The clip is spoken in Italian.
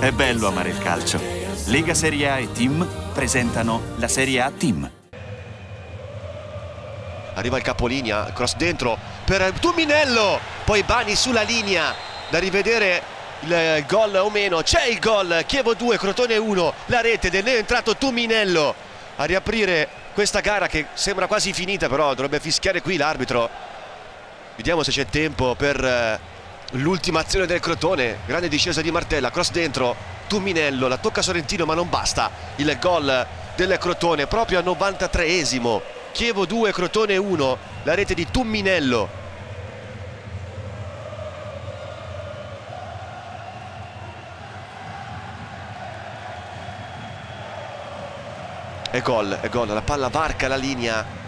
È bello amare il calcio. Lega Serie A e Team presentano la Serie A Team. Arriva il capolinea, cross dentro per Tuminello, poi Bani sulla linea, da rivedere il gol o meno. C'è il gol, Chievo 2, Crotone 1, la rete del neoentrato Tuminello a riaprire questa gara che sembra quasi finita, però dovrebbe fischiare qui l'arbitro. Vediamo se c'è tempo per l'ultima azione del Crotone. Grande discesa di Martella, cross dentro, Tuminello, la tocca Sorrentino ma non basta. Il gol del Crotone proprio al 93esimo. Chievo 2, Crotone 1, la rete di Tuminello. È gol, la palla varca la linea